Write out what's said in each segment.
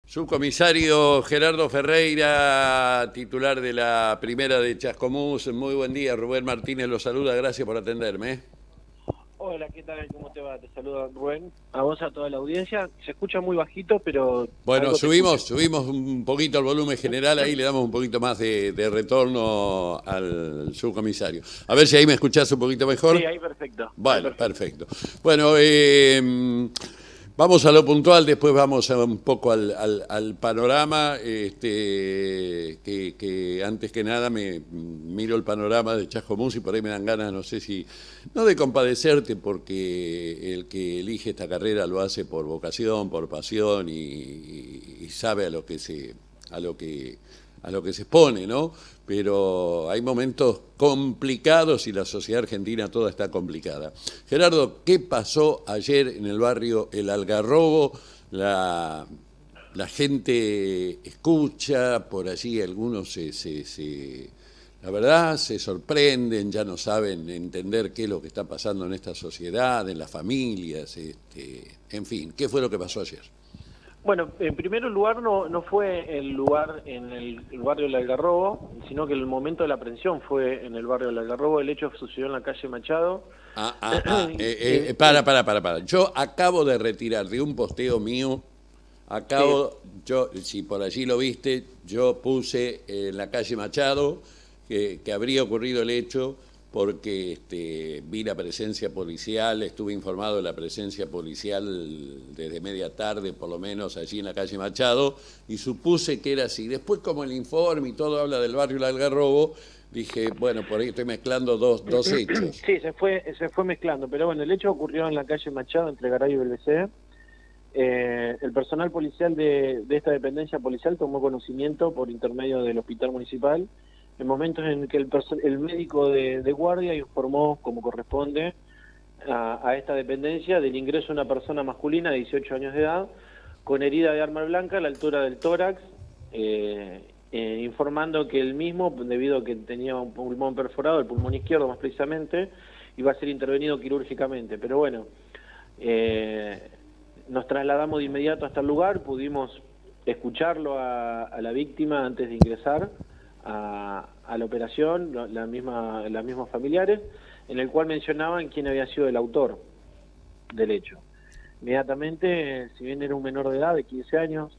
Subcomisario Gerardo Ferreira, titular de la primera de Chascomús. Muy buen día, Rubén Martínez lo saluda, gracias por atenderme. Hola, ¿qué tal? ¿Cómo te va? Te saluda Rubén. A vos, a toda la audiencia. Se escucha muy bajito, pero Bueno, algo te escucho. subimos un poquito el volumen general, ahí le damos un poquito más de retorno al subcomisario. A ver si ahí me escuchás un poquito mejor. Sí, ahí perfecto. Ahí Bueno, perfecto. perfecto. Bueno, vamos a lo puntual, después vamos un poco al panorama, que antes que nada me miro el panorama de Chascomús y por ahí me dan ganas, no sé si, no de compadecerte, porque el que elige esta carrera lo hace por vocación, por pasión y sabe a lo que se expone, ¿no? Pero hay momentos complicados y la sociedad argentina toda está complicada. Gerardo, ¿qué pasó ayer en el barrio El Algarrobo? La gente escucha, por allí algunos la verdad se sorprenden, ya no saben entender qué es lo que está pasando en esta sociedad, en las familias, en fin, ¿qué fue lo que pasó ayer? Bueno, en primer lugar no fue el lugar en el barrio del Algarrobo, sino que el momento de la aprehensión fue en el barrio del Algarrobo. El hecho sucedió en la calle Machado. Para. Yo acabo de retirar de un posteo mío, Sí, si por allí lo viste, yo puse en la calle Machado que habría ocurrido el hecho porque vi la presencia policial, estuve informado de la presencia policial desde media tarde, por lo menos allí en la calle Machado, y supuse que era así. Después, como el informe y todo habla del barrio El Algarrobo, dije, bueno, por ahí estoy mezclando dos hechos. sí, se fue mezclando, pero bueno, el hecho ocurrió en la calle Machado, entre Garay y Belvecé. El personal policial de esta dependencia policial tomó conocimiento por intermedio del hospital municipal en momentos en que el médico de guardia informó, como corresponde, a esta dependencia del ingreso de una persona masculina de 18 años de edad con herida de arma blanca a la altura del tórax, informando que el mismo, debido a que tenía un pulmón perforado, el pulmón izquierdo más precisamente, iba a ser intervenido quirúrgicamente. Pero bueno, nos trasladamos de inmediato hasta el lugar, pudimos escucharlo a la víctima antes de ingresar a la operación, las mismas familiares, en el cual mencionaban quién había sido el autor del hecho. Inmediatamente, si bien era un menor de edad, de 15 años,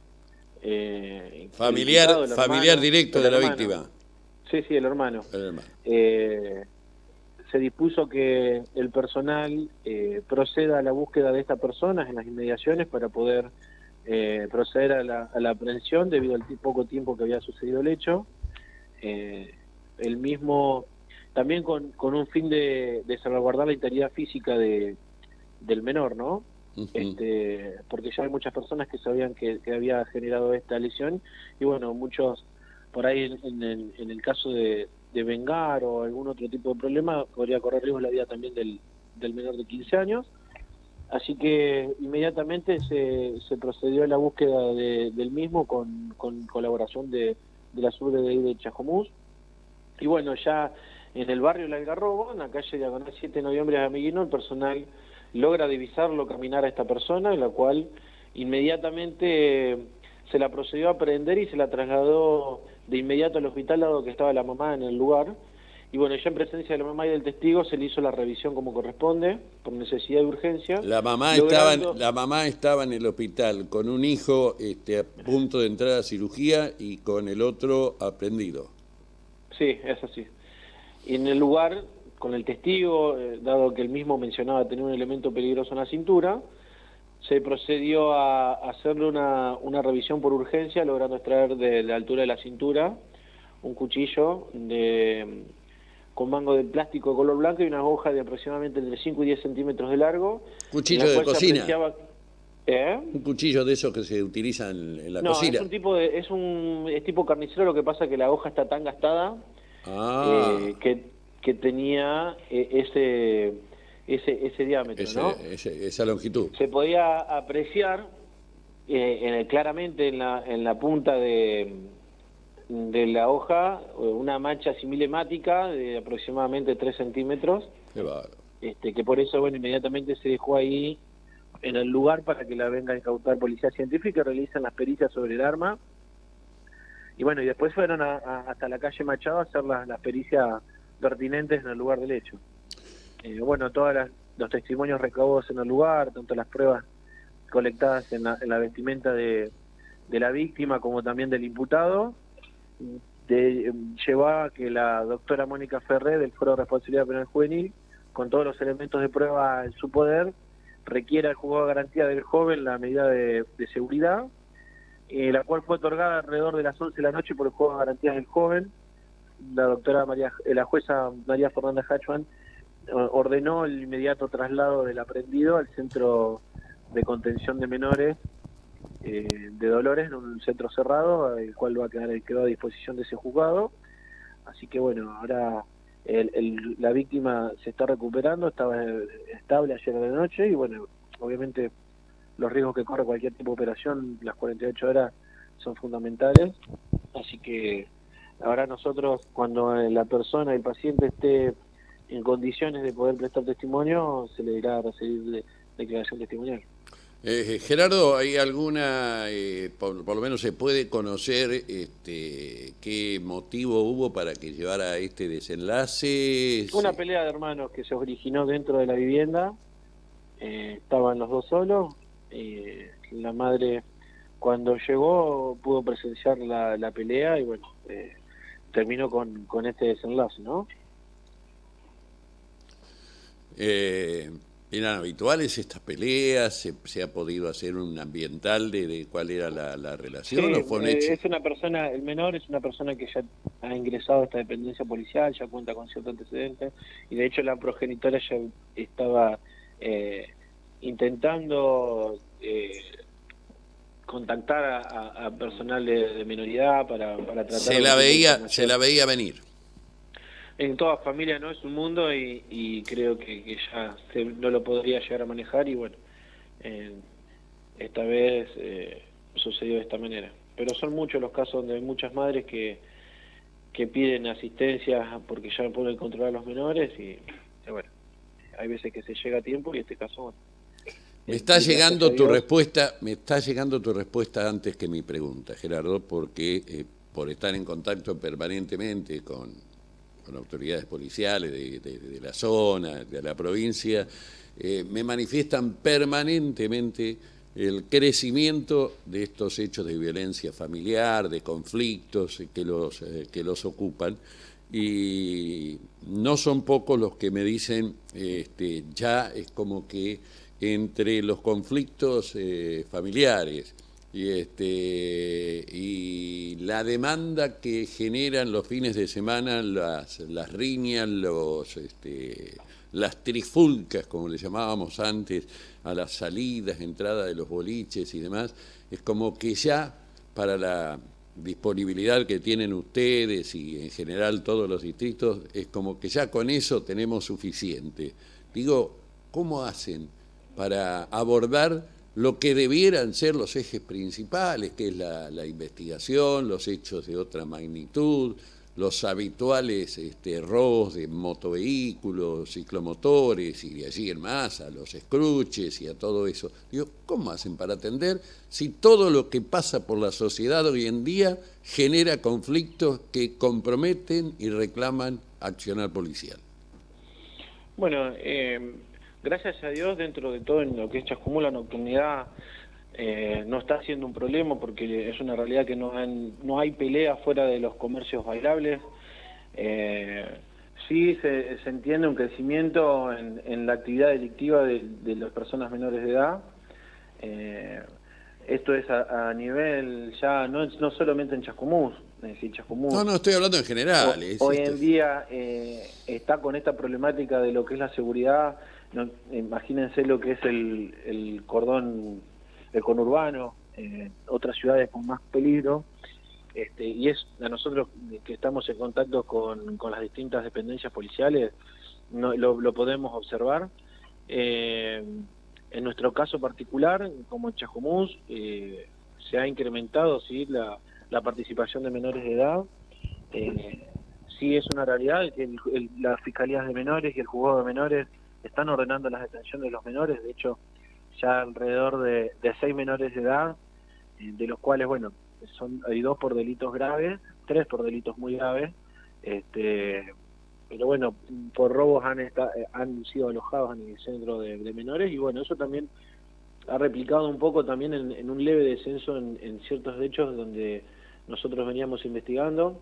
Familiar directo de la víctima. Sí, el hermano. El hermano. Se dispuso que el personal proceda a la búsqueda de esta persona en las inmediaciones para poder proceder a la aprehensión debido al poco tiempo que había sucedido el hecho. El mismo, también con un fin de salvaguardar la integridad física del menor, ¿no? Porque ya hay muchas personas que sabían que había generado esta lesión y bueno, muchos por ahí en el caso de vengar o algún otro tipo de problema podría correr riesgo la vida también del menor de 15 años. Así que inmediatamente se procedió a la búsqueda del mismo con colaboración de la SUBDI de Chascomús. Y bueno, ya en el barrio El Algarrobo, en la calle Diagonal 7 de Noviembre de Ameguino, el personal logra divisarlo, caminar a esta persona, en la cual inmediatamente se la procedió a prender y se la trasladó de inmediato al hospital, dado que estaba la mamá en el lugar. Y bueno, ya en presencia de la mamá y del testigo se le hizo la revisión como corresponde, por necesidad de urgencia. La mamá estaba en el hospital con un hijo a punto de entrar a cirugía y con el otro aprendido. Sí, es así. Y en el lugar, con el testigo, dado que el mismo mencionaba tener un elemento peligroso en la cintura, se procedió a hacerle una revisión por urgencia, logrando extraer de la altura de la cintura un cuchillo con mango de plástico de color blanco y una hoja de aproximadamente entre 5 y 10 centímetros de largo. ¿Cuchillo de cocina? Un cuchillo de esos que se utilizan en la cocina. No, es tipo carnicero, lo que pasa que la hoja está tan gastada que tenía ese diámetro, ¿no? Esa longitud. Se podía apreciar claramente en la punta de la hoja una mancha similemática de aproximadamente 3 centímetros. Qué bárbaro. Que por eso, bueno, inmediatamente se dejó ahí en el lugar para que la venga a incautar policía científica y realicen las pericias sobre el arma. Y bueno, y después fueron hasta la calle Machado a hacer las pericias pertinentes en el lugar del hecho. Bueno, todos los testimonios recabados en el lugar, tanto las pruebas colectadas en la vestimenta de la víctima como también del imputado, llevaba a que la doctora Mónica Ferré del Foro de Responsabilidad Penal Juvenil, con todos los elementos de prueba en su poder, requiera el juzgado de garantía del joven la medida de seguridad, la cual fue otorgada alrededor de las 11 de la noche por el juzgado de garantías del joven. La jueza María Fernanda Hachman ordenó el inmediato traslado del aprendido al centro de contención de menores de Dolores, en un centro cerrado, el cual quedó a disposición de ese juzgado. Así que bueno, ahora la víctima se está recuperando, estaba estable ayer de la noche, y bueno, obviamente los riesgos que corre cualquier tipo de operación, las 48 horas son fundamentales. Así que ahora nosotros, cuando la persona, el paciente esté en condiciones de poder prestar testimonio, se le dirá a recibir declaración testimonial. Gerardo, ¿hay alguna, por lo menos se puede conocer qué motivo hubo para que llevara este desenlace? Una pelea de hermanos que se originó dentro de la vivienda, estaban los dos solos, la madre cuando llegó pudo presenciar la pelea y bueno, terminó con este desenlace, ¿no? ¿Eran habituales estas peleas? ¿Se ha podido hacer un ambiental de cuál era la relación? Sí, ¿O fue un hecho? es una persona, el menor es una persona que ya ha ingresado a esta dependencia policial, ya cuenta con cierto antecedente, y de hecho la progenitora ya estaba intentando contactar a personal de minoridad para tratar Se la veía venir. En toda familia no es un mundo y creo que ya no lo podría llegar a manejar, y bueno, esta vez sucedió de esta manera. Pero son muchos los casos donde hay muchas madres que piden asistencia porque ya no pueden controlar a los menores y bueno, hay veces que se llega a tiempo y en este caso bueno. Me está llegando tu respuesta antes que mi pregunta, Gerardo, porque por estar en contacto permanentemente con autoridades policiales de la zona, de la provincia, me manifiestan permanentemente el crecimiento de estos hechos de violencia familiar, de conflictos que los ocupan, y no son pocos los que me dicen, ya es como que entre los conflictos familiares y la demanda que generan los fines de semana, las riñas, las trifulcas, como le llamábamos antes, a las salidas, entradas de los boliches y demás, es como que ya para la disponibilidad que tienen ustedes y en general todos los distritos, es como que ya con eso tenemos suficiente. Digo, ¿cómo hacen para abordar lo que debieran ser los ejes principales, que es la investigación, los hechos de otra magnitud, los habituales robos de motovehículos, ciclomotores y de allí en masa, los escruches y a todo eso? Digo, ¿cómo hacen para atender si todo lo que pasa por la sociedad hoy en día genera conflictos que comprometen y reclaman accionar policial? Bueno, gracias a Dios, dentro de todo en lo que es Chascomús, la nocturnidad no está siendo un problema porque es una realidad que no hay pelea fuera de los comercios bailables. Sí se entiende un crecimiento en la actividad delictiva de las personas menores de edad. Esto es a nivel ya, no solamente en Chascomús. Es decir, Chascomús, no, estoy hablando en general. Hoy en día está con esta problemática de lo que es la seguridad. No, imagínense lo que es el cordón, el conurbano, otras ciudades con más peligro, y es a nosotros que estamos en contacto con las distintas dependencias policiales, lo podemos observar. En nuestro caso particular, como en Chascomús, se ha incrementado ¿sí? la participación de menores de edad. Sí es una realidad que las fiscalías de menores y el juzgado de menores están ordenando las detenciones de los menores. De hecho, ya alrededor de 6 menores de edad, de los cuales, bueno, hay 2 por delitos graves, 3 por delitos muy graves, pero bueno, por robos han sido alojados en el centro de menores, y bueno, eso también ha replicado un poco también en un leve descenso en ciertos hechos donde nosotros veníamos investigando,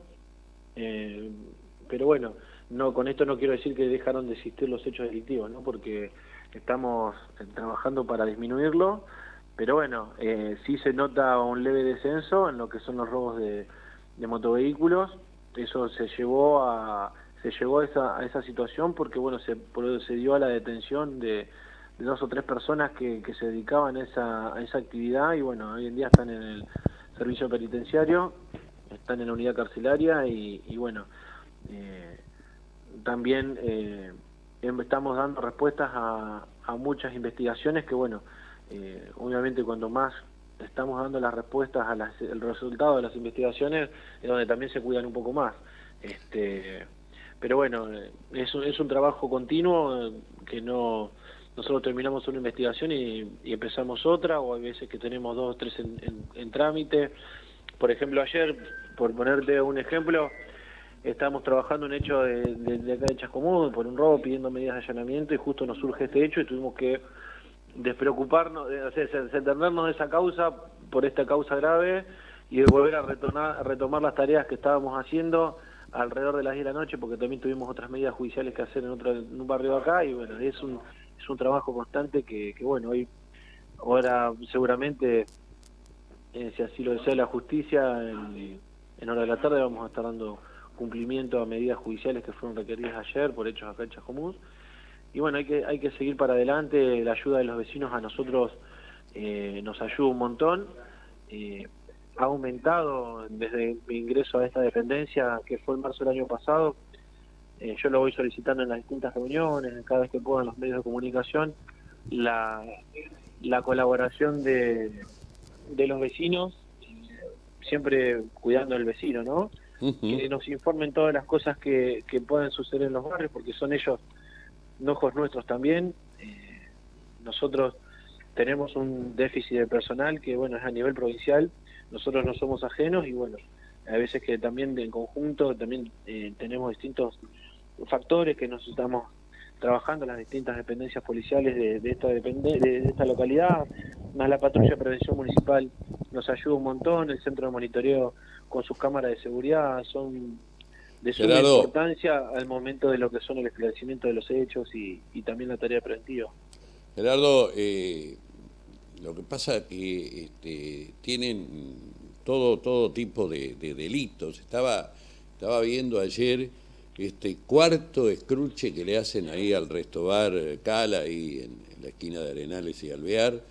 pero bueno, no, con esto no quiero decir que dejaron de existir los hechos delictivos, ¿no? Porque estamos trabajando para disminuirlo, pero bueno, sí se nota un leve descenso en lo que son los robos de motovehículos. Eso se llegó a esa situación porque bueno, se dio a la detención de 2 o 3 personas que se dedicaban a esa actividad, y bueno, hoy en día están en el servicio penitenciario, están en la unidad carcelaria, y bueno, también estamos dando respuestas a muchas investigaciones que bueno, obviamente cuando más estamos dando las respuestas el resultado de las investigaciones es donde también se cuidan un poco más. Pero bueno, es un trabajo continuo que nosotros terminamos una investigación y empezamos otra, o hay veces que tenemos 2 o 3 en trámite. Por ejemplo, ayer, por ponerte un ejemplo, estábamos trabajando un hecho de acá de Chascomús por un robo, pidiendo medidas de allanamiento, y justo nos surge este hecho y tuvimos que despreocuparnos, desentendernos de esa causa por esta causa grave y de volver a retomar las tareas que estábamos haciendo alrededor de las 10 de la noche, porque también tuvimos otras medidas judiciales que hacer en un barrio de acá, y bueno, es un trabajo constante que bueno, ahora seguramente, si así lo desea la justicia, en hora de la tarde vamos a estar dando cumplimiento a medidas judiciales que fueron requeridas ayer por hechos acá en Chascomús. Y bueno, hay que seguir para adelante. La ayuda de los vecinos a nosotros nos ayuda un montón. Ha aumentado desde mi ingreso a esta dependencia, que fue en marzo del año pasado. Yo lo voy solicitando en las distintas reuniones, cada vez que puedan los medios de comunicación, la colaboración de los vecinos, siempre cuidando al vecino, ¿no? Que nos informen todas las cosas que pueden suceder en los barrios, porque son ellos ojos nuestros también. Nosotros tenemos un déficit de personal que bueno, es a nivel provincial, nosotros no somos ajenos, y bueno, a veces que también en conjunto también tenemos distintos factores que nos estamos trabajando en las distintas dependencias policiales de esta localidad, más la patrulla de prevención municipal nos ayuda un montón, el centro de monitoreo con sus cámaras de seguridad son de suma importancia al momento de lo que son el esclarecimiento de los hechos y también la tarea preventiva. Gerardo, lo que pasa es que tienen todo tipo de delitos. Estaba viendo ayer este cuarto escruche que le hacen ahí al Restobar Cala, ahí en la esquina de Arenales y Alvear,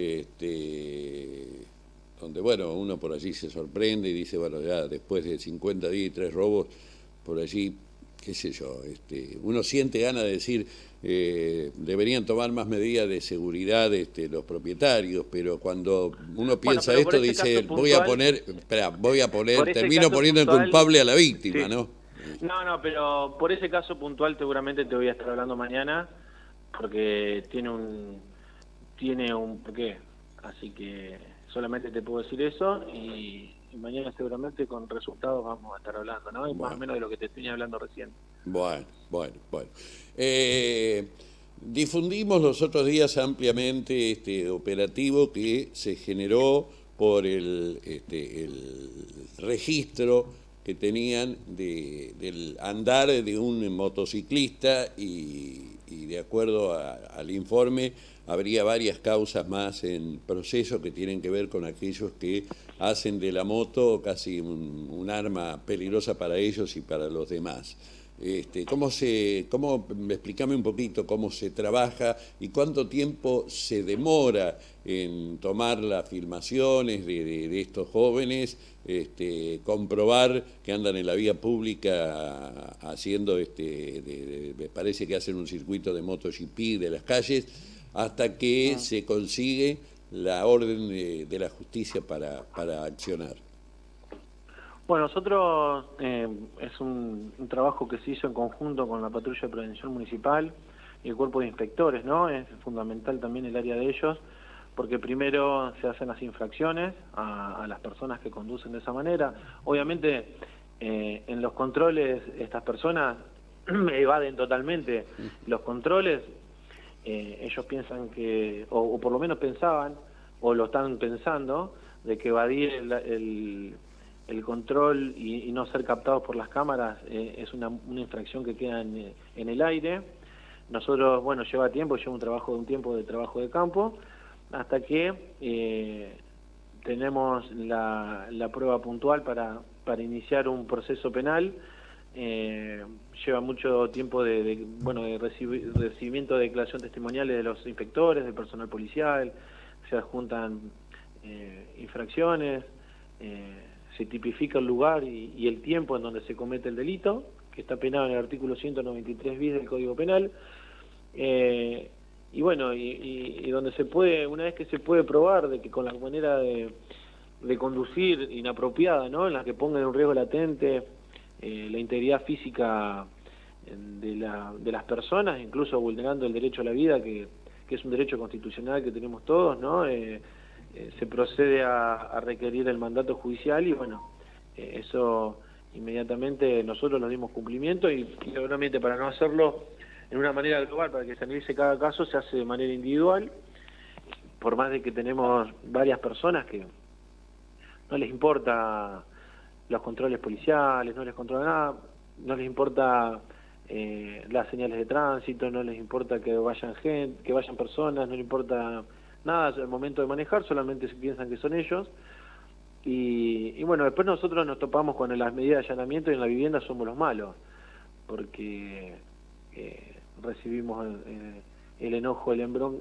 donde bueno, uno por allí se sorprende y dice, bueno, ya después de 50 días y 3 robos, por allí, qué sé yo, uno siente ganas de decir, deberían tomar más medidas de seguridad los propietarios, pero cuando uno piensa esto dice, voy a poner, termino poniendo en culpable a la víctima, sí. ¿No? No, pero por ese caso puntual seguramente te voy a estar hablando mañana, porque tiene un porqué, así que solamente te puedo decir eso, y mañana seguramente con resultados vamos a estar hablando, ¿no? Más o menos de lo que te estoy hablando recién. Bueno. Difundimos los otros días ampliamente este operativo que se generó por el registro que tenían del andar de un motociclista, y de acuerdo al informe habría varias causas más en proceso que tienen que ver con aquellos que hacen de la moto casi un arma peligrosa para ellos y para los demás. Explícame un poquito cómo se trabaja y cuánto tiempo se demora en tomar las filmaciones de estos jóvenes, comprobar que andan en la vía pública haciendo, me parece que hacen un circuito de MotoGP de las calles, hasta que se consigue la orden de la justicia para accionar. Bueno, nosotros es un trabajo que se hizo en conjunto con la patrulla de prevención municipal y el cuerpo de inspectores, ¿no? Es fundamental también el área de ellos, porque primero se hacen las infracciones a las personas que conducen de esa manera. Obviamente, en los controles estas personas evaden totalmente los controles. Ellos piensan que, o por lo menos pensaban, o lo están pensando, de que evadir el control y no ser captados por las cámaras es una infracción que queda en el aire. Nosotros, bueno, lleva un tiempo de trabajo de campo, hasta que tenemos la prueba puntual para iniciar un proceso penal. Lleva mucho tiempo de recibimiento de declaración testimoniales de los inspectores, del personal policial, se adjuntan infracciones, se tipifica el lugar y el tiempo en donde se comete el delito, que está penado en el artículo 193 bis del Código Penal. Y bueno, y donde se puede, una vez que se puede probar de que con la manera de conducir inapropiada, ¿no?, en la que ponga en riesgo latente la integridad física de las personas, incluso vulnerando el derecho a la vida, que es un derecho constitucional que tenemos todos, ¿no? Se procede a requerir el mandato judicial y bueno, eso inmediatamente nosotros nos dimos cumplimiento y obviamente para no hacerlo en una manera global, para que se analice cada caso, se hace de manera individual, por más de que tenemos varias personas que no les importa los controles policiales, no les controla nada, no les importa las señales de tránsito, no les importa que vayan gente, que vayan personas, no les importa nada al momento de manejar, solamente se piensan que son ellos. Y bueno, después nosotros nos topamos con las medidas de allanamiento y en la vivienda somos los malos, porque recibimos el enojo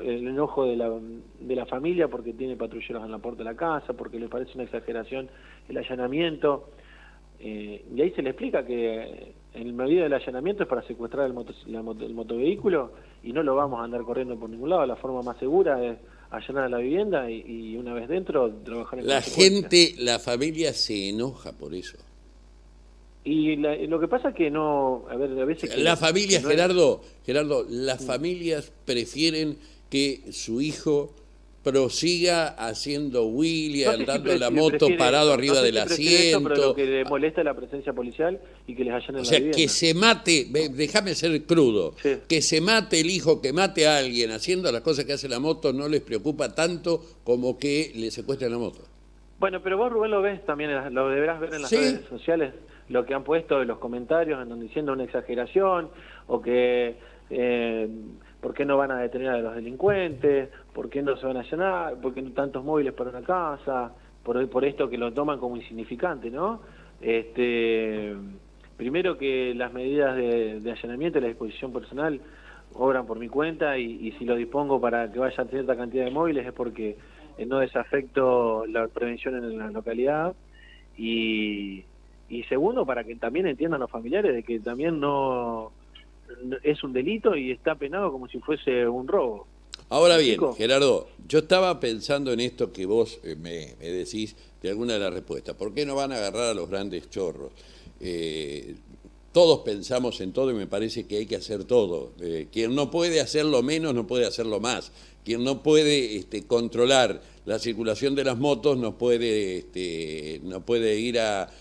de la familia porque tiene patrulleros en la puerta de la casa, porque les parece una exageración el allanamiento, y ahí se le explica que en medida del allanamiento es para secuestrar el motovehículo y no lo vamos a andar corriendo por ningún lado. La forma más segura es allanar a la vivienda y una vez dentro trabajar en la familia se enoja por eso. Y lo que pasa es que no, a veces que las familias, no Gerardo, las familias prefieren que su hijo prosiga haciendo Willy, andando la moto parado arriba del asiento. Pero lo que le molesta es la presencia policial y que les allanen la vivienda. Que se mate, déjame ser crudo, sí, que se mate el hijo, que mate a alguien haciendo las cosas que hace la moto no les preocupa tanto como que le secuestren la moto. Bueno, pero vos, Rubén, lo ves también, lo deberás ver en las redes sociales, lo que han puesto en los comentarios, en donde diciendo una exageración, o que ¿por qué no van a detener a los delincuentes? ¿Por qué no se van a allanar? ¿Por qué no tantos móviles para una casa? Por esto que lo toman como insignificante, ¿no? Primero que las medidas de allanamiento y la disposición personal obran por mi cuenta y si lo dispongo para que vaya cierta cantidad de móviles es porque no desafecto la prevención en la localidad y segundo para que también entiendan los familiares de que también no es un delito y está penado como si fuese un robo. Ahora bien, Gerardo, yo estaba pensando en esto que vos me decís de alguna de las respuestas. ¿Por qué no van a agarrar a los grandes chorros? Todos pensamos en todo y me parece que hay que hacer todo. Quien no puede hacerlo menos, no puede hacerlo más. Quien no puede controlar la circulación de las motos, no puede ir a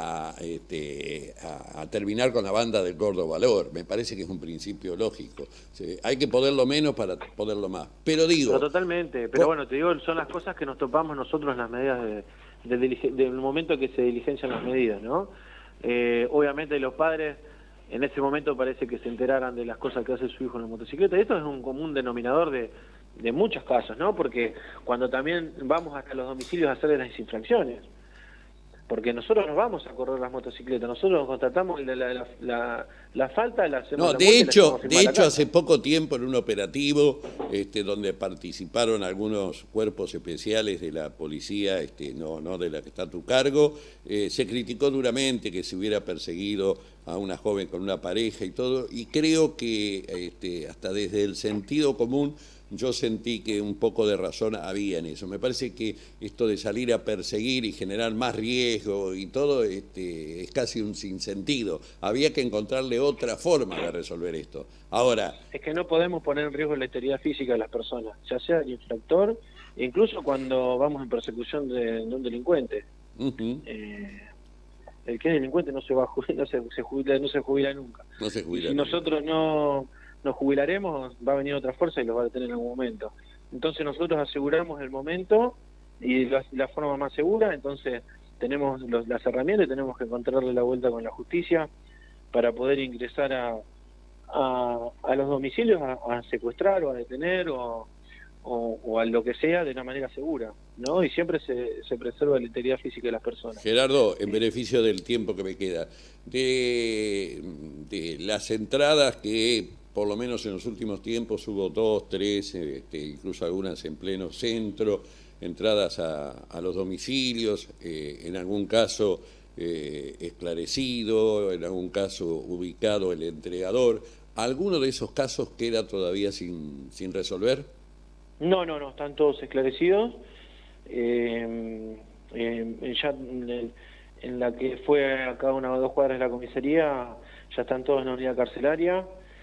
terminar con la banda del gordo valor. Me parece que es un principio lógico. Hay que poderlo menos para poderlo más. Pero digo... Pero totalmente. Pero bueno, te digo, son las cosas que nos topamos nosotros en las medidas del momento que se diligencian las medidas, ¿no? Obviamente los padres en ese momento parece que se enteraran de las cosas que hace su hijo en la motocicleta. Esto es un común denominador de muchos casos, ¿no? Porque cuando también vamos hasta los domicilios a hacer las infracciones, porque nosotros no vamos a correr las motocicletas, nosotros constatamos la falta, la hacemos. No, de hecho hace poco tiempo en un operativo donde participaron algunos cuerpos especiales de la policía, no de la que está a tu cargo, se criticó duramente que se hubiera perseguido a una joven con una pareja y todo, y creo que hasta desde el sentido común yo sentí que un poco de razón había en eso. Me parece que esto de salir a perseguir y generar más riesgo y todo es casi un sinsentido. Había que encontrarle otra forma de resolver esto. Ahora... Es que no podemos poner en riesgo la integridad física de las personas, ya sea el infractor incluso cuando vamos en persecución de un delincuente. Ujú. El que es delincuente no se va a jubilar, no se jubila nunca. No se Y jubila si nunca. nosotros no nos jubilaremos, va a venir otra fuerza y los va a detener en algún momento. Entonces nosotros aseguramos el momento y la forma más segura. Entonces tenemos las herramientas y tenemos que encontrarle la vuelta con la justicia para poder ingresar a los domicilios a secuestrar o a detener o a lo que sea de una manera segura, ¿no? Y siempre se preserva la integridad física de las personas. Gerardo, en beneficio del tiempo que me queda, de las entradas que por lo menos en los últimos tiempos hubo 2, 3, incluso algunas en pleno centro, entradas a los domicilios, en algún caso esclarecido, en algún caso ubicado el entregador, ¿alguno de esos casos queda todavía sin resolver? No, están todos esclarecidos. Ya en la que fue acá 1 o 2 cuadras de la comisaría, ya están todos en la unidad carcelaria.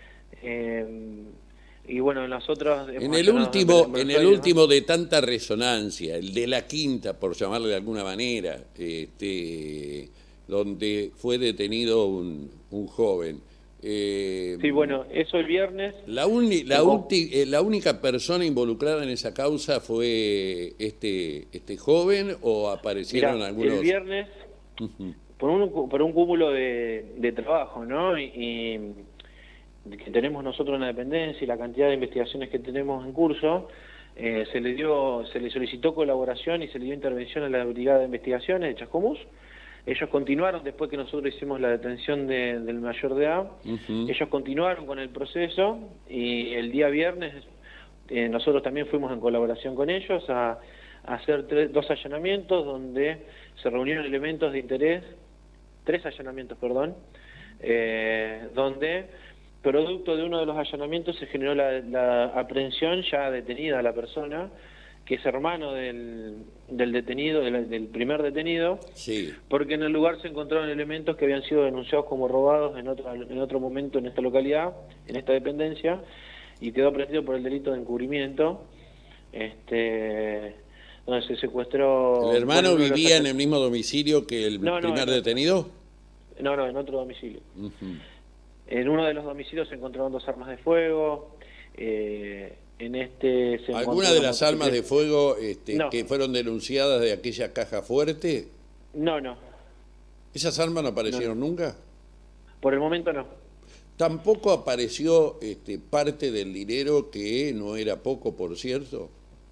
Y bueno, en las otras... En el último de tanta resonancia, el de la Quinta, por llamarle de alguna manera, donde fue detenido un joven. Sí, bueno, eso el viernes... La única persona involucrada en esa causa fue este joven, ¿o aparecieron Mirá, algunos? El viernes, por un cúmulo de trabajo, ¿no? Y que tenemos nosotros en la dependencia y la cantidad de investigaciones que tenemos en curso, se le solicitó colaboración y se le dio intervención a la Brigada de Investigaciones de Chascomús. Ellos continuaron, después que nosotros hicimos la detención del mayor de edad, ellos continuaron con el proceso y el día viernes nosotros también fuimos en colaboración con ellos a hacer 2 allanamientos donde se reunieron elementos de interés, 3 allanamientos, perdón, donde producto de uno de los allanamientos se generó la aprehensión ya detenida a la persona, que es hermano del detenido, del primer detenido, sí, porque en el lugar se encontraron elementos que habían sido denunciados como robados en otro momento en esta localidad, en esta dependencia, y quedó aprehendido por el delito de encubrimiento, donde se secuestró... ¿El hermano vivía en el mismo domicilio que el primer detenido? No, en otro domicilio. En uno de los domicilios se encontraron 2 armas de fuego, en este se ¿Alguna de las armas de fuego no. que fueron denunciadas de aquella caja fuerte? No. ¿Esas armas no aparecieron nunca? Por el momento no. ¿Tampoco apareció parte del dinero, que no era poco, por cierto?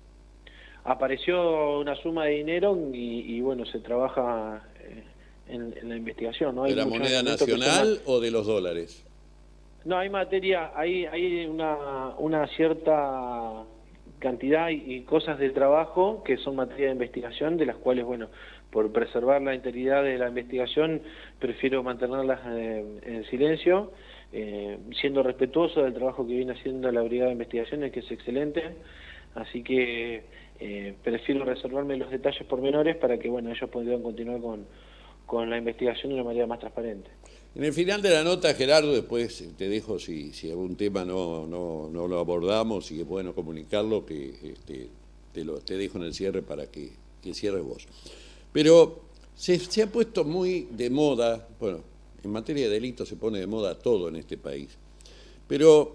Apareció una suma de dinero y bueno, se trabaja en la investigación, ¿no? ¿De la moneda nacional o de los dólares? No, hay materia, hay una cierta cantidad y cosas de trabajo que son materia de investigación, de las cuales, bueno, por preservar la integridad de la investigación, prefiero mantenerlas en silencio, siendo respetuoso del trabajo que viene haciendo la Brigada de Investigaciones, que es excelente, así que prefiero reservarme los detalles pormenores para que, bueno, ellos puedan continuar con la investigación de una manera más transparente. En el final de la nota, Gerardo, después te dejo si algún tema no lo abordamos y es bueno comunicarlo, que te dejo en el cierre para que cierres vos. Pero se ha puesto muy de moda, bueno, en materia de delitos se pone de moda todo en este país, pero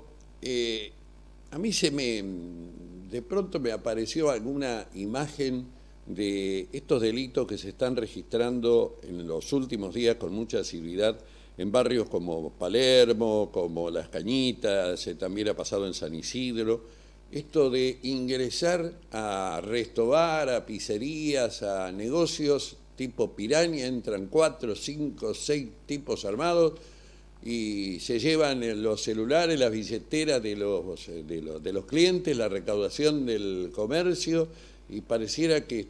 a mí de pronto me apareció alguna imagen de estos delitos que se están registrando en los últimos días con mucha asiduidad en barrios como Palermo, como Las Cañitas, también ha pasado en San Isidro, esto de ingresar a restobar, a pizzerías, a negocios tipo Piraña, entran 4, 5, 6 tipos armados y se llevan los celulares, las billeteras de los clientes, la recaudación del comercio, y pareciera que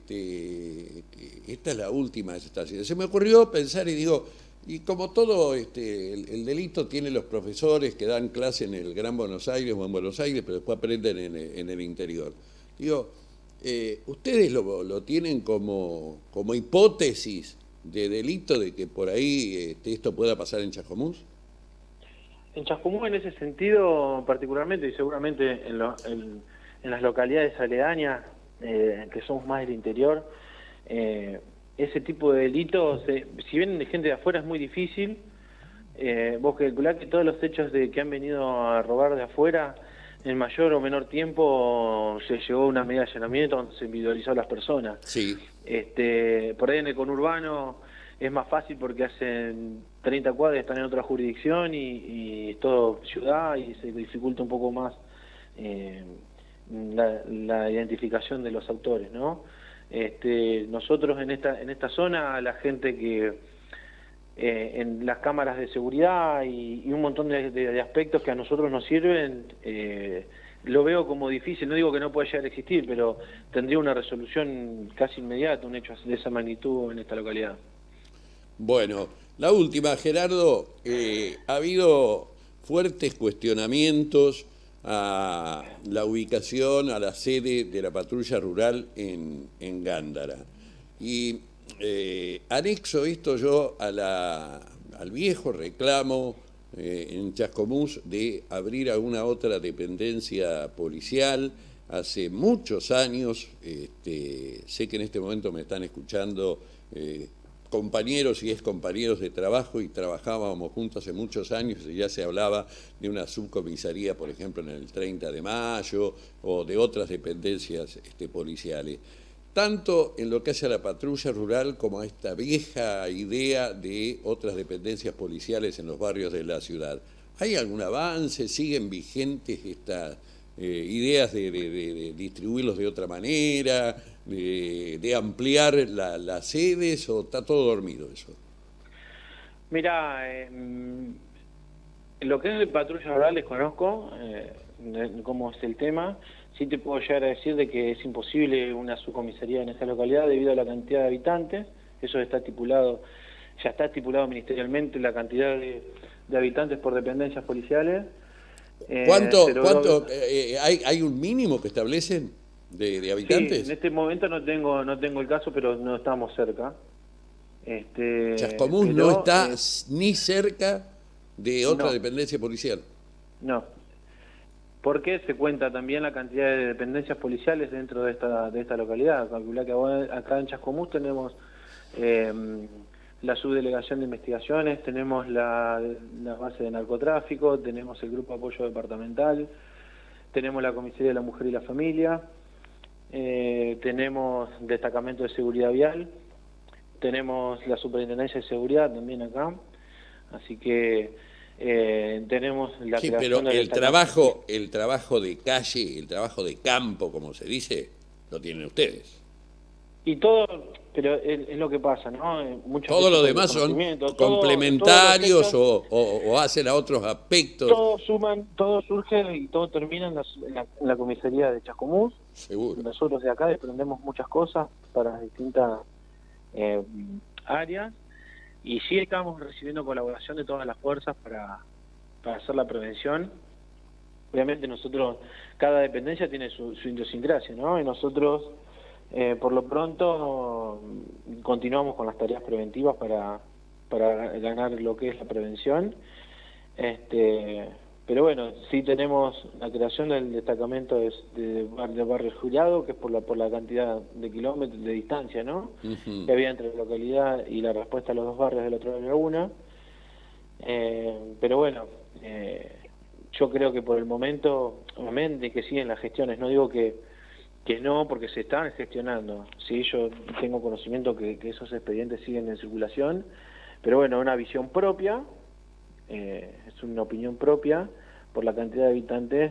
esta es la última de esta situación. Se me ocurrió pensar y digo, y como todo el delito tiene los profesores que dan clase en el Gran Buenos Aires o en Buenos Aires, pero después aprenden en el interior. Digo, ¿ustedes lo tienen como hipótesis de delito de que por ahí esto pueda pasar en Chascomús? En Chascomús, en ese sentido particularmente, y seguramente en las localidades aledañas, que somos más del interior, ese tipo de delitos, si vienen de gente de afuera es muy difícil. Vos calculás que todos los hechos que han venido a robar de afuera, en mayor o menor tiempo se llegó a una medida de allanamiento donde se individualizó a las personas. Sí. Por ahí en el conurbano es más fácil porque hacen 30 cuadras, están en otra jurisdicción y es todo ciudad y se dificulta un poco más la identificación de los autores, ¿no? Nosotros en esta zona, la gente que en las cámaras de seguridad y un montón de aspectos que a nosotros nos sirven, lo veo como difícil. No digo que no pueda llegar a existir, pero tendría una resolución casi inmediata un hecho de esa magnitud en esta localidad. Bueno, la última, Gerardo. Ha habido fuertes cuestionamientos a la ubicación, a la sede de la patrulla rural en Gándara. Y anexo esto yo al viejo reclamo en Chascomús de abrir alguna otra dependencia policial. Hace muchos años, sé que en este momento me están escuchando compañeros y excompañeros de trabajo, y trabajábamos juntos hace muchos años y ya se hablaba de una subcomisaría, por ejemplo, en el 30 de mayo o de otras dependencias policiales. Tanto en lo que hace a la patrulla rural como a esta vieja idea de otras dependencias policiales en los barrios de la ciudad. ¿Hay algún avance? ¿Siguen vigentes estas ideas de distribuirlos de otra manera, de ampliar las sedes, o está todo dormido eso? Mira, lo que es de patrulla rural desconozco cómo es el tema. Sí te puedo llegar a decir de que es imposible una subcomisaría en esta localidad debido a la cantidad de habitantes. Eso está estipulado, ya está estipulado ministerialmente, la cantidad de habitantes por dependencias policiales. ¿Cuánto hay un mínimo que establecen de habitantes? Sí, en este momento no tengo el caso, pero no estamos cerca. Chascomús no está ni cerca de otra dependencia policial. No. Porque se cuenta también la cantidad de dependencias policiales dentro de esta localidad. Calculá que acá en Chascomús tenemos la subdelegación de investigaciones, tenemos la base de narcotráfico, tenemos el grupo de apoyo departamental, tenemos la comisaría de la mujer y la familia, tenemos destacamento de seguridad vial, tenemos la superintendencia de seguridad también acá, así que tenemos la creación pero el trabajo de calle, el trabajo de campo, como se dice, lo tienen ustedes. Y todo, pero es lo que pasa, ¿no? Todo lo demás son complementarios o hacen a otros aspectos. Todos suman, todo surge y todo termina en la comisaría de Chascomús. Seguro. Nosotros de acá desprendemos muchas cosas para distintas áreas. Y sí estamos recibiendo colaboración de todas las fuerzas para hacer la prevención. Obviamente nosotros, cada dependencia tiene su idiosincrasia, ¿no? Y nosotros, por lo pronto, continuamos con las tareas preventivas para ganar lo que es la prevención. Pero bueno, sí tenemos la creación del destacamento de Barrio Juliado, que es por la cantidad de kilómetros de distancia, ¿no? Que había entre la localidad y la respuesta a los dos barrios del otro lado de la laguna. Pero bueno, yo creo que por el momento, obviamente que siguen las gestiones, no digo que no, porque se están gestionando. Sí, yo tengo conocimiento que esos expedientes siguen en circulación, pero bueno, una visión propia. Es una opinión propia por la cantidad de habitantes.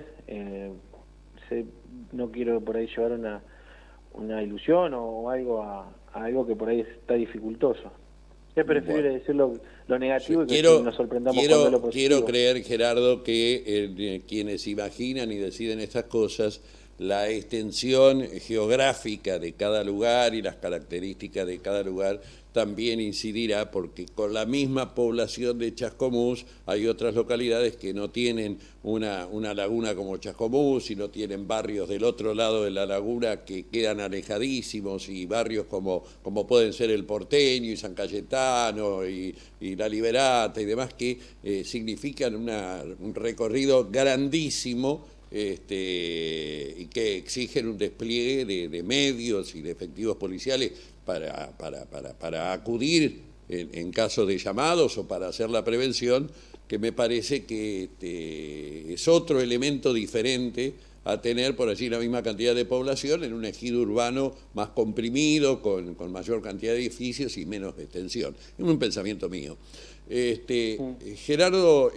No quiero por ahí llevar una ilusión o algo a algo que por ahí está dificultoso. Es preferible decir lo negativo y que nos sorprendamos con lo positivo. Quiero creer, Gerardo, que quienes imaginan y deciden estas cosas, la extensión geográfica de cada lugar y las características de cada lugar también incidirá, porque con la misma población de Chascomús hay otras localidades que no tienen una laguna como Chascomús y no tienen barrios del otro lado de la laguna que quedan alejadísimos, y barrios como pueden ser el Porteño y San Cayetano y La Liberata y demás, que significan un recorrido grandísimo y que exigen un despliegue de medios y de efectivos policiales para acudir en caso de llamados o para hacer la prevención, que me parece que es otro elemento diferente a tener por allí la misma cantidad de población en un ejido urbano más comprimido, con mayor cantidad de edificios y menos extensión. Es un pensamiento mío. Gerardo,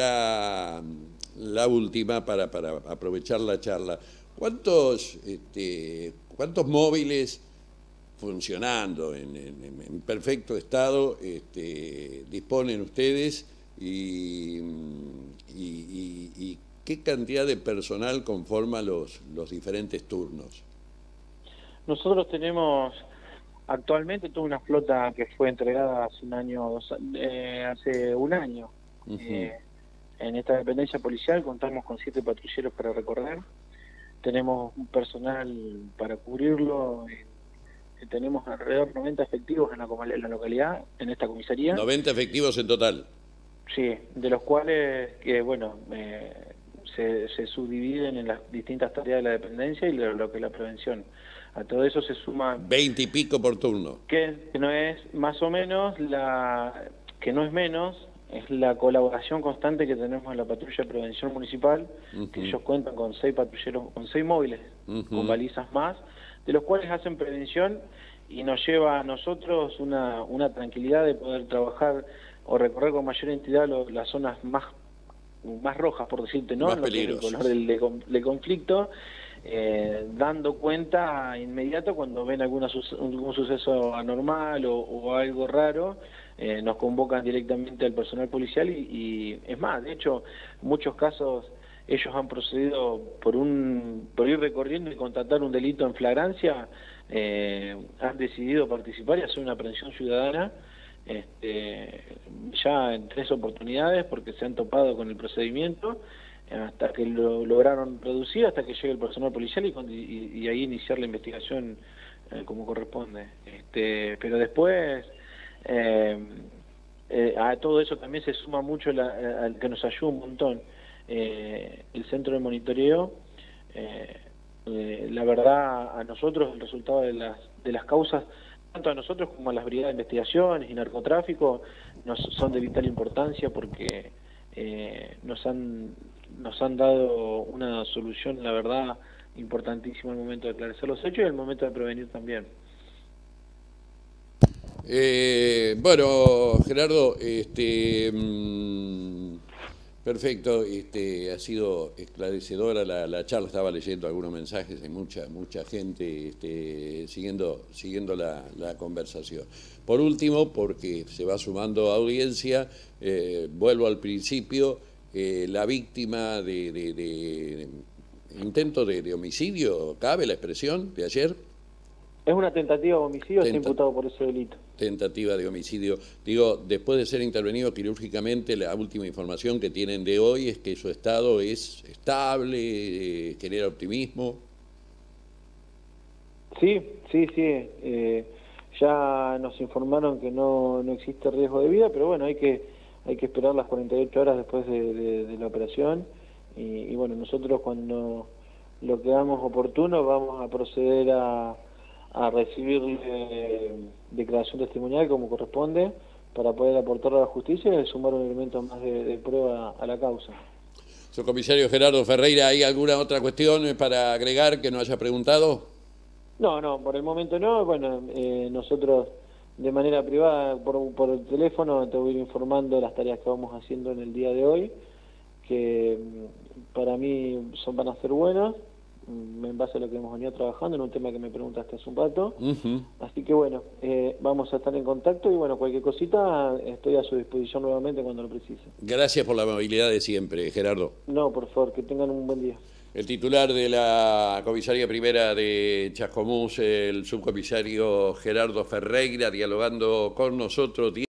la última para aprovechar la charla. ¿Cuántos móviles funcionando en perfecto estado disponen ustedes y qué cantidad de personal conforma los diferentes turnos? Nosotros tenemos actualmente toda una flota que fue entregada hace un año. Uh-huh. En esta dependencia policial contamos con 7 patrulleros para recorrer. Tenemos un personal para cubrirlo. Tenemos alrededor de 90 efectivos en la localidad, en esta comisaría. 90 efectivos en total. Sí, de los cuales se subdividen en las distintas tareas de la dependencia y lo que es la prevención. A todo eso se suma 20 y pico por turno. Que no es más o menos que no es menos, es la colaboración constante que tenemos en la patrulla de prevención municipal, que ellos cuentan con 6 patrulleros, con 6 móviles, con balizas más, de los cuales hacen prevención y nos lleva a nosotros una tranquilidad de poder trabajar o recorrer con mayor entidad las zonas más rojas, por decirte, ¿no? Más lo que es el color del conflicto, dando cuenta inmediato cuando ven algún suceso anormal o algo raro. Nos convocan directamente al personal policial y es más, de hecho, en muchos casos ellos han procedido por ir recorriendo y constatar un delito en flagrancia, han decidido participar y hacer una aprehensión ciudadana ya en 3 oportunidades porque se han topado con el procedimiento hasta que lo lograron reducir, hasta que llegue el personal policial y ahí iniciar la investigación como corresponde. Pero después a todo eso también se suma mucho al que nos ayuda un montón el centro de monitoreo. La verdad, a nosotros el resultado de las causas, tanto a nosotros como a las brigadas de investigaciones y narcotráfico, son de vital importancia porque nos han dado una solución, la verdad, importantísima al momento de esclarecer los hechos y al momento de prevenir también. Bueno, Gerardo, perfecto, ha sido esclarecedora la charla, estaba leyendo algunos mensajes, hay mucha gente siguiendo la conversación. Por último, porque se va sumando audiencia, vuelvo al principio, la víctima de intento de homicidio, ¿cabe la expresión de ayer? Es una tentativa de homicidio, está imputado por ese delito. Tentativa de homicidio. Digo, después de ser intervenido quirúrgicamente, la última información que tienen de hoy es que su estado es estable, genera optimismo. Sí. Ya nos informaron que no existe riesgo de vida, pero bueno, hay que esperar las 48 horas después de la operación. Y bueno, nosotros cuando lo creamos oportuno vamos a proceder a recibir declaración testimonial como corresponde para poder aportar a la justicia y sumar un elemento más de prueba a la causa. Subcomisario Gerardo Ferreira, ¿hay alguna otra cuestión para agregar que no haya preguntado? No, por el momento no. Bueno, nosotros de manera privada, por el teléfono, te voy a ir informando de las tareas que vamos haciendo en el día de hoy, que para mí van a ser buenas, en base a lo que hemos venido trabajando, en un tema que me preguntaste hace un rato. Así que bueno, vamos a estar en contacto y bueno, cualquier cosita estoy a su disposición nuevamente cuando lo precise. Gracias por la amabilidad de siempre, Gerardo. No, por favor, que tengan un buen día. El titular de la Comisaría Primera de Chascomús, el subcomisario Gerardo Ferreira, dialogando con nosotros.